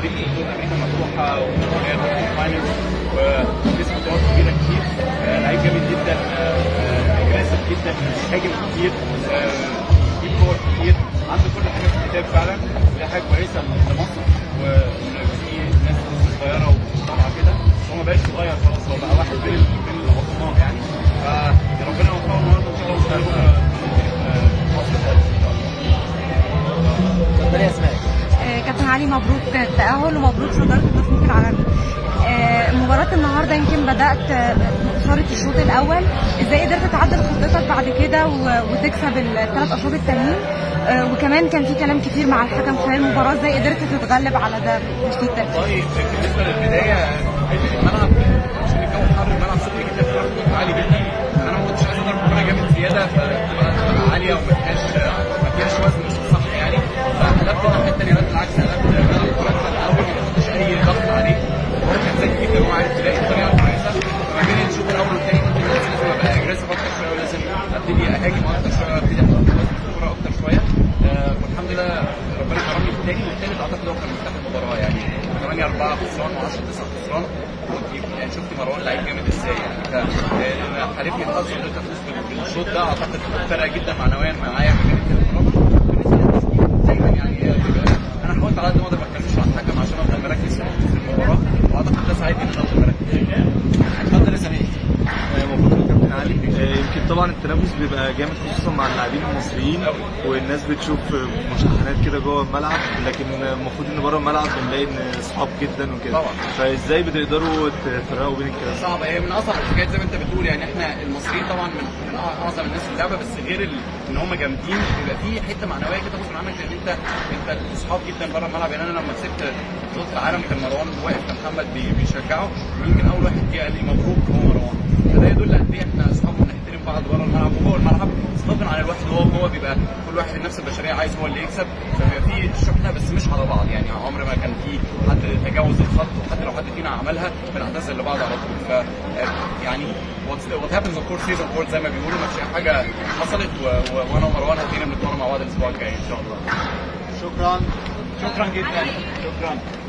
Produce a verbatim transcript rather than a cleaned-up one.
دي بتكون امريكا مفتوحه وهي فاينلز وكسب بطولات كبيره كتير. لعيب جامد جدا، اجريسيف جدا، هاجم كتير، يجيب كور كتير، عنده كل حاجه في الكتاب فعلا. دي حاجه كويسه لمصر، وفي ناس صغيره وطالعه كده، هو ما بقاش صغير خلاص، هو بقى واحد بين بين العظماء يعني. فربنا يوفقه النهارده ان شاء الله ويستاهلوها مصر خالص ان شاء الله. اتفضلي يا اسماء. كابتن علي، مبروك التأهل ومبروك صدارة التصنيف العالمي. مباراة النهارده يمكن بدأت بخسارة الشوط الأول، ازاي قدرت تعدل خطتك بعد كده وتكسب الثلاث أشواط التانيين؟ وكمان كان في كلام كتير مع الحكم خلال المباراة، ازاي قدرت تتغلب على ده بالتشتيت ده؟ والله بالنسبة للبداية الملعب عشان الجو حر، الملعب سخن جدا، في عالي جدا، أنا ما كنتش عايز أضرب الكورة جامد زيادة فتبقى عالية وما فيهاش ما فيهاش وزن مش صح يعني. فقلبت الناحية التانية، بالعكس قلبت الملعب الكورة الأول ما كنتش أي ضغط عليه، هو كان ذكي جدا وعارف يلاقي الطريقة كويسة. فما بين الشوط الأول والتاني قلت لازم أبقى أجريسيف أكتر شوية، ولازم أبتدي أهاجم أكتر شوية، وأبتدي أحط الكورة أكتر شوية. والحمد لله ربنا كرمني في الثاني، والثالث اعتقد هو كان مفتاح المباراه يعني. ثمانية أربعة خسران و10 تسعة خسران، يعني شفت مروان لعيب جامد ازاي يعني. فحالفني الحظ ان انت تفوز بالشوط ده، اعتقد فرق جدا معنويا معايا في المباراه. بالنسبه للتسجيل دايما يعني انا حاولت على قد ما اقدر ما اتكلمش مع الحكم عشان افضل مركز في المباراه، واعتقد ده ساعدني ان انا افضل مركز. اتفضل يا سمير. مبروك يا كابتن علي. يمكن طبعا التنافس بيبقى جامد خصوصا مع اللاعبين المصريين، والناس بتشوف مشاحنات كده جوه الملعب، لكن المفروض ان بره الملعب بنلاقي ان اصحاب جدا وكده. فازاي بتقدروا تفرقوا بين الكلام؟ صعبه، هي من اصعب الحاجات زي ما انت بتقول يعني. احنا المصريين طبعا من من اعظم الناس في اللعبه، بس غير ان هم جامدين بيبقى في حته معنويه كده غصب عنك، لان انت انت اصحاب جدا بره الملعب يعني. انا لما كسبت بطوله العالم كان مروان واقف، كان محمد بيشجعه، يمكن اول واحد جه قال لي مبروك هو مروان. فده يدل قد ايه احنا اصحاب بنحترم بعض بره الملعب وجوه الملعب، غصب عن الواحد وهو جوه بيبقى كل واحد النفس البشريه عايز هو اللي يكسب، فبيبقى في شحنه بس مش على بعض يعني. عمر ما كان في حد تجاوز الخط، وحتى لو حد فينا عملها بنعتذر لبعض على طول. ف يعني وات هابنز اوف كورس سيزون كورس زي ما بيقولوا، ما فيش حاجه حصلت، وانا ومروان هتلاقينا بنتمرن مع بعض الاسبوع الجاي ان شاء الله. شكرا. شكرا جدا. شكرا.